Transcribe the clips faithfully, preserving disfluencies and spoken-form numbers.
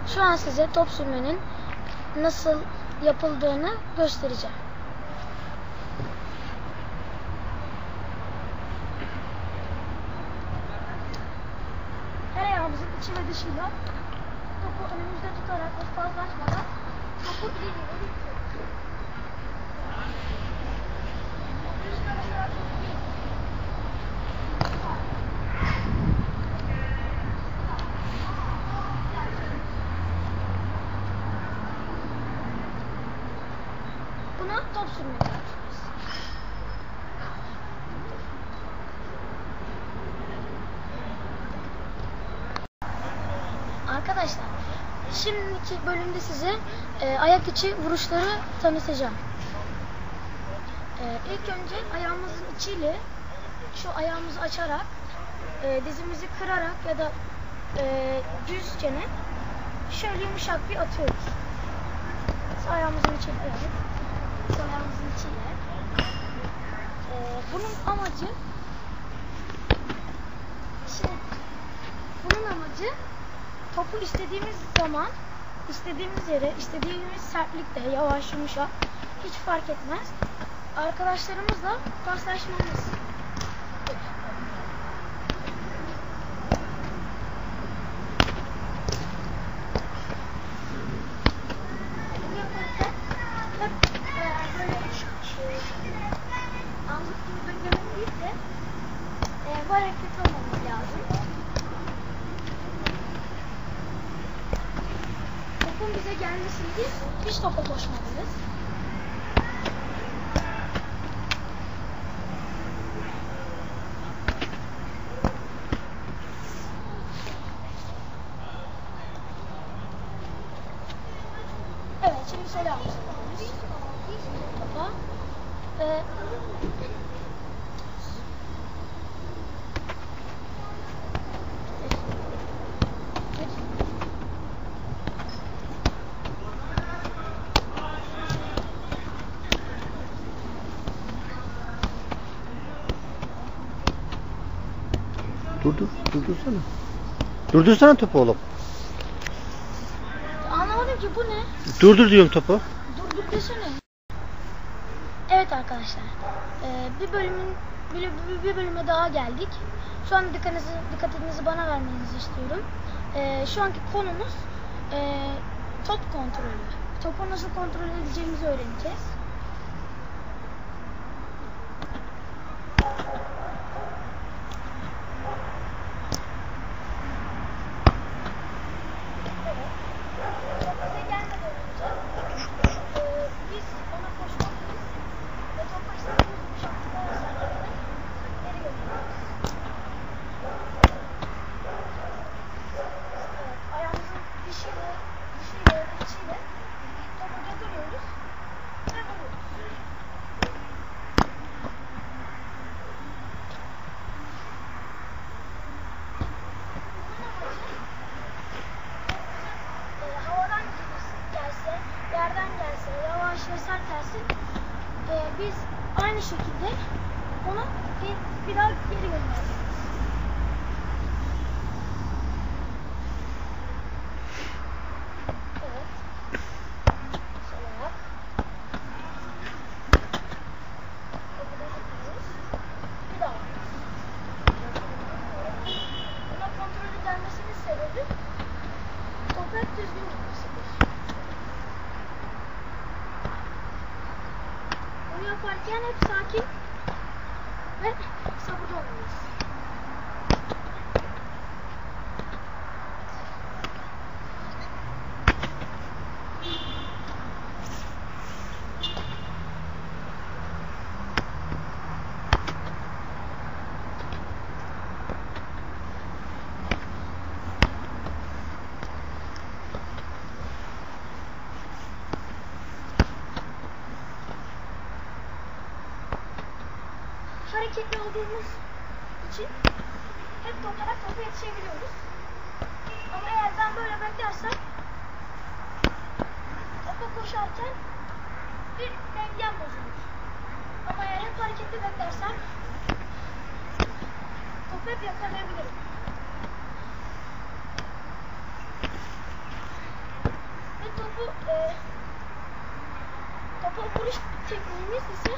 Şu an size top sürmenin nasıl yapıldığını göstereceğim. Her ayağımızın içi ve dışıyla topu önümüzde tutarak ve fazla açmadan topu ileriye itiyoruz. Buna top sürmek diyoruz. Arkadaşlar, şimdiki bölümde size e, ayak içi vuruşları tanıtacağım. E, ilk önce ayağımızın içiyle şu ayağımızı açarak e, dizimizi kırarak ya da e, düzcene şöyle yumuşak bir atıyoruz. Sağ ayağımızın içiyle evet. Sağ ayağımızın içiyle. E, bunun amacı şey, bunun amacı topu istediğimiz zaman, istediğimiz yere, istediğimiz sertlikte, yavaş, yumuşak, hiç fark etmez, arkadaşlarımızla paslaşmamız. Bu yaparken hep böyle anlık gibi beklemek değil de bu hareket olmamız lazım. Topun bize gelmesini biz, biz topa koşmalıyız. Evet, şimdi sol ayağımızı koyuyoruz. Topa. Ee, Durdur, durdursana. Durdursana topu oğlum. Anlamadım ki bu ne? Durdur diyorum topu. Durdur desene. Evet arkadaşlar, ee, bir bölümün bir, bir bölüme daha geldik. Şu an dikkatinizi, dikkatinizi bana vermenizi istiyorum. Ee, şu anki konumuz e, top kontrolü. Topu nasıl kontrol edeceğimizi öğreneceğiz. Ve sert gelsin, ee, biz aynı şekilde onu bir, bir daha geri göndeririz. Evet. Sol ayak. Bir daha. Buna kontrolü gelmesinin sebebi topu hep düzgün gitmesidir. Bunu yaparken hep sakin ve sabırlı olmalıyız. Hareketli olduğumuz için hep toparak topa yetişebiliyoruz. Ama eğer ben böyle beklersem topa koşarken bir dengem bozulur. Ama eğer hep hareketli beklersem topu hep yakalayabilirim. e, topa vuruş tekniğimiz ise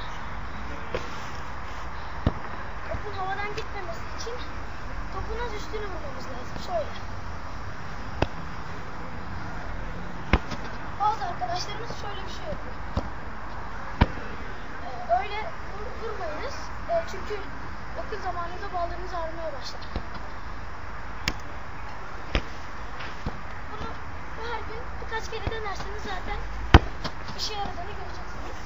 topun havadan gitmemesi için topun az üstüne vurmamız lazım. Şöyle. Bazı arkadaşlarımız şöyle bir şey yapıyor. Ee, öyle vur, vurmayınız. Ee, çünkü yakın zamanında bağlarınız ağrımaya başlar. Bunu her gün birkaç kere denerseniz zaten işe yaradığını göreceksiniz.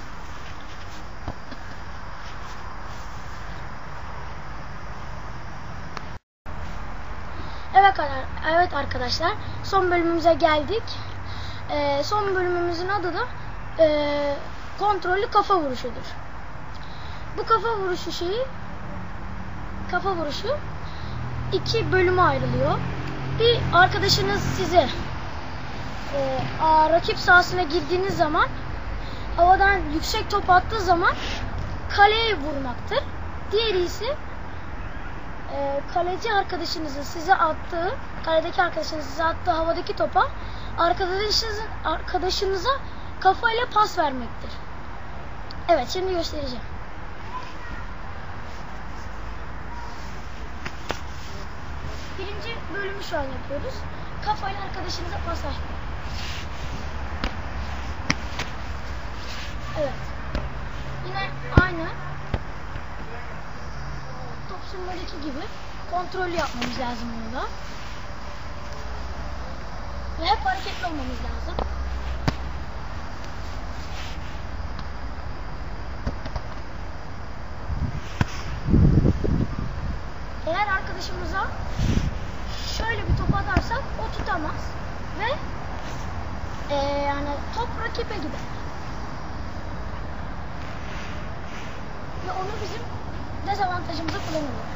Evet, evet arkadaşlar, son bölümümüze geldik. Ee, son bölümümüzün adı da e, kontrollü kafa vuruşudur. Bu kafa vuruşu şeyi kafa vuruşu iki bölüme ayrılıyor. Bir, arkadaşınız size e, a, rakip sahasına girdiğiniz zaman havadan yüksek top attığı zaman kaleye vurmaktır. Diğeri ise e, kaleci arkadaşınızın size attığı, kaledeki arkadaşınızın size attığı havadaki topa arkadaşınızın arkadaşınıza kafayla pas vermektir. Evet, şimdi göstereceğim. Birinci bölümü şu an yapıyoruz. Kafayla arkadaşınıza pas vermek. Evet. Yine aynı top sürmedeki gibi kontrol yapmamız lazım burada. Ve hep hareketli olmamız lazım. Eğer arkadaşımıza şöyle bir top atarsak o tutamaz ve ee, yani top rakibe gider. Ve onu bizim dezavantajımıza kullanırlar.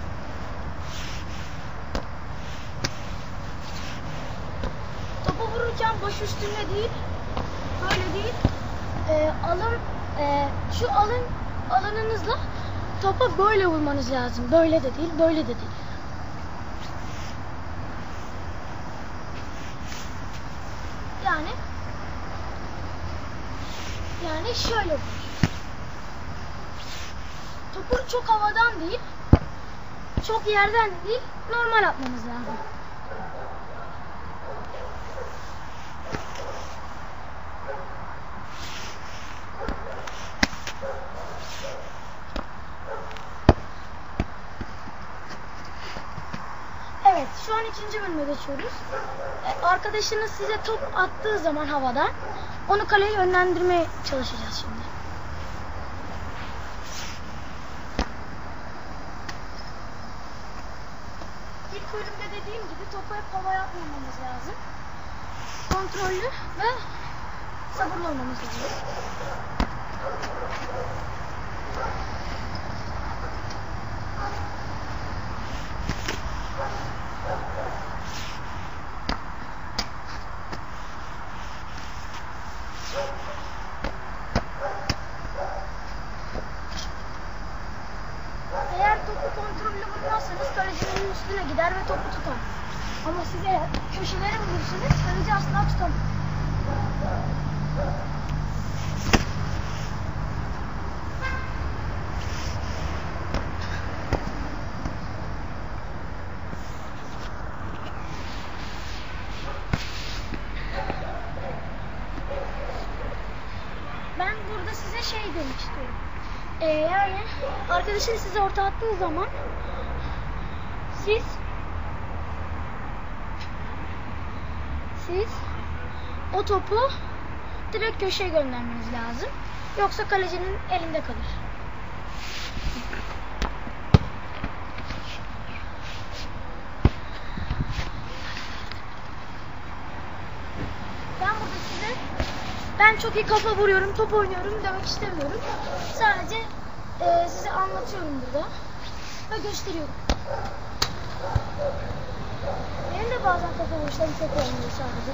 Topu vururken baş üstüne değil, böyle değil, e, alın, e, şu alın alanınızla topa böyle vurmanız lazım. Böyle de değil, böyle de değil. Yani yani şöyle vur. Topu çok havadan değil, çok yerden değil, normal atmamız lazım. Evet, şu an ikinci bölüme geçiyoruz. Ee, arkadaşınız size top attığı zaman havadan onu kaleye yönlendirmeye çalışacağız şimdi. İlk bölümde dediğim gibi topu hep havaya atmamamız lazım. Kontrollü ve sabırlı olmamız lazım. Eğer topu kontrollü vurmazsanız kalecinin üstüne gider ve topu tutar. Ama siz eğer köşelere vurursanız kaleci asla tutamaz. Ben burada size şey demek istiyorum. Ee, yani arkadaşınız size orta attığı zaman siz siz o topu direkt köşeye göndermeniz lazım. Yoksa kalecinin elinde kalır. Ben burada size ben çok iyi kafa vuruyorum, top oynuyorum demek istemiyorum. Sadece e, size anlatıyorum burada ve gösteriyorum. Benim de bazen kafa vuruşlarım çok olmuyor sadece.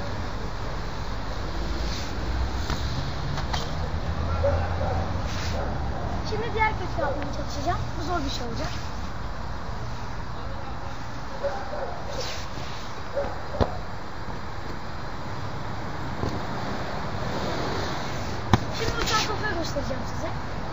Şimdi diğer köşeye yapmaya çalışacağım. Bu zor bir şey olacak. göstereceğim size.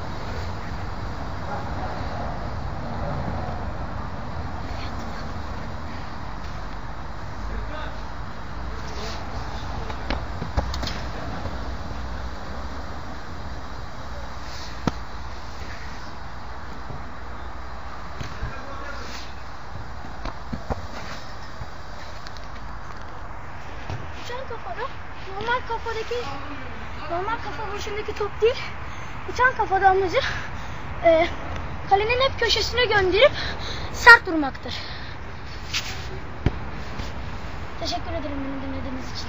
Uçan kafada normal kafadaki normal kafa vuruşundaki top değil. Uçan kafada amacı e, kalenin hep köşesine gönderip sert durmaktır. Teşekkür ederim beni dinlediğiniz için.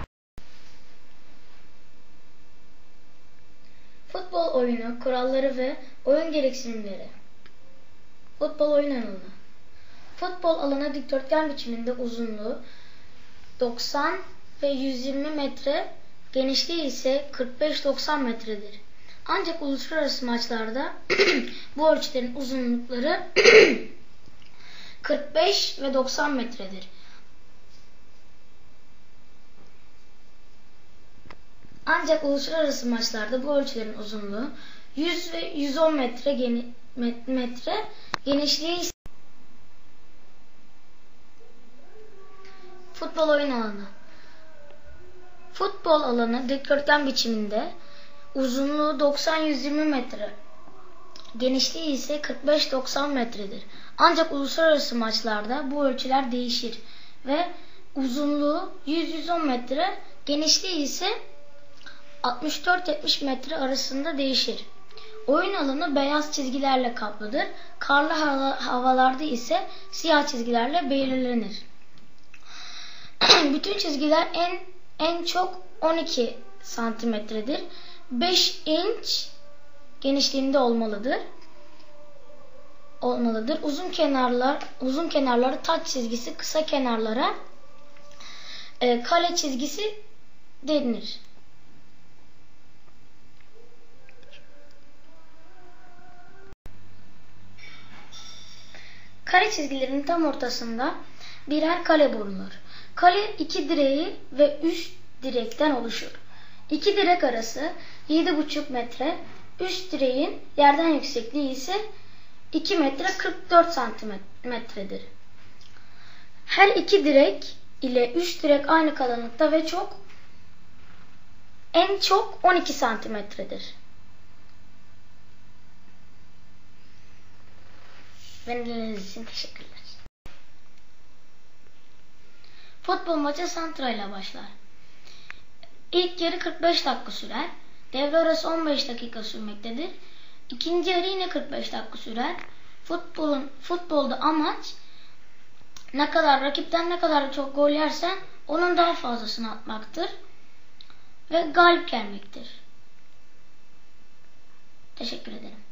Futbol oyunu, kuralları ve oyun gereksinimleri. Futbol oyun alanı. Futbol alanı dikdörtgen biçiminde, uzunluğu doksan ve yüz yirmi metre, genişliği ise kırk beş doksan metredir. Ancak uluslararası maçlarda bu ölçülerin uzunlukları kırk beş ve doksan metredir. Ancak uluslararası maçlarda bu ölçülerin uzunluğu yüz ve yüz on metre, geni, metre genişliği ise futbol oyun alanı. Futbol alanı dikdörtgen biçiminde, uzunluğu doksan yüz yirmi metre, genişliği ise kırk beş doksan metredir. Ancak uluslararası maçlarda bu ölçüler değişir ve uzunluğu yüz yüz on metre, genişliği ise altmış dört yetmiş metre arasında değişir. Oyun alanı beyaz çizgilerle kaplıdır. Karlı havalarda ise siyah çizgilerle belirlenir. Bütün çizgiler en en çok on iki santimetredir. beş inç genişliğinde olmalıdır. Olmalıdır. Uzun kenarlar, uzun kenarları taç çizgisi, kısa kenarlara e, kale çizgisi denir. Kare çizgilerin tam ortasında birer kale bulunur. Kale iki direği ve üç direkten oluşur. İki direk arası yedi buçuk metre, üç direğin yerden yüksekliği ise iki metre kırk dört santimetredir. Her iki direk ile üç direk aynı kalınlıkta ve çok en çok on iki santimetredir. Beni dinlediğiniz için teşekkürler. Futbol maçı santra ile başlar. İlk yarı kırk beş dakika sürer. Devre arası on beş dakika sürmektedir. İkinci yarı yine kırk beş dakika sürer. Futbolun futbolda amaç ne kadar rakipten ne kadar çok gol yersen onun daha fazlasını atmaktır ve galip gelmektir. Teşekkür ederim.